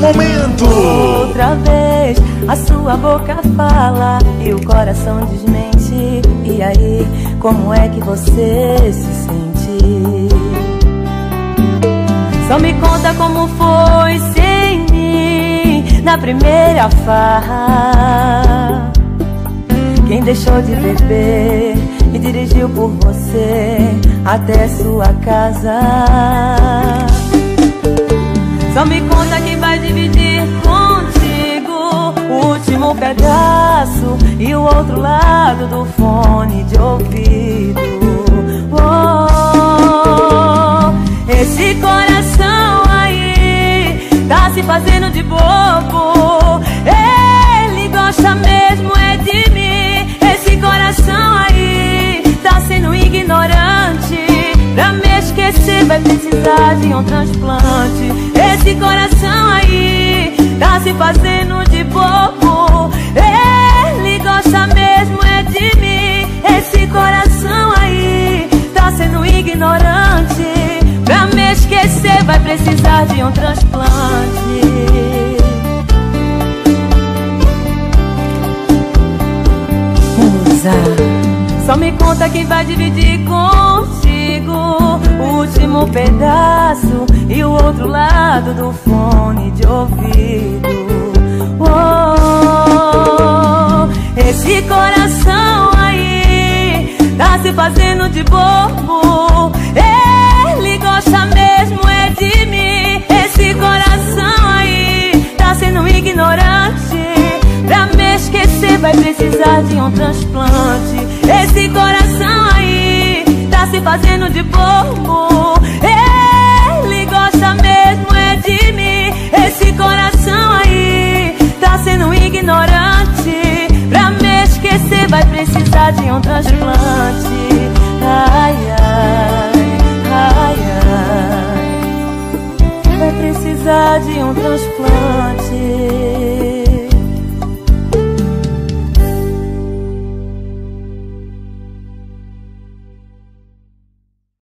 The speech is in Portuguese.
momento. Outra vez a sua boca fala e o coração desmente. E aí, como é que você se sente? Só me conta como foi sem mim na primeira farra. Quem deixou de beber e dirigiu por você até sua casa. Só me conta quem vai dividir contigo o último pedaço e o outro lado do fone de ouvido. Oh, esse coração aí tá se fazendo de bobo. Ele gosta mesmo é de mim. Esse coração aí tá sendo ignorante. Pra me esquecer vai precisar de um transplante. Esse coração aí tá se fazendo de bobo. Ele gosta mesmo é de mim. Esse coração aí tá sendo ignorante. Pra me esquecer vai precisar de um transplante. Só me conta quem vai dividir contigo o último pedaço e o outro lado do fone de ouvido. Oh, esse coração aí tá se fazendo de bobo. Ele gosta mesmo é de mim. Esse coração aí tá sendo ignorante. Pra me esquecer vai precisar de um transplante. Esse coração aí tá se fazendo de bobo. Ele gosta mesmo é de mim. Esse coração aí tá sendo ignorante. Pra me esquecer vai precisar de um transplante.